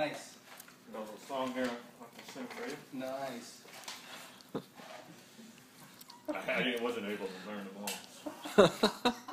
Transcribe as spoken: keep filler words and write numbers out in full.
Nice. Got a little song here I can sing for you. Nice. I, I wasn't able to learn them all.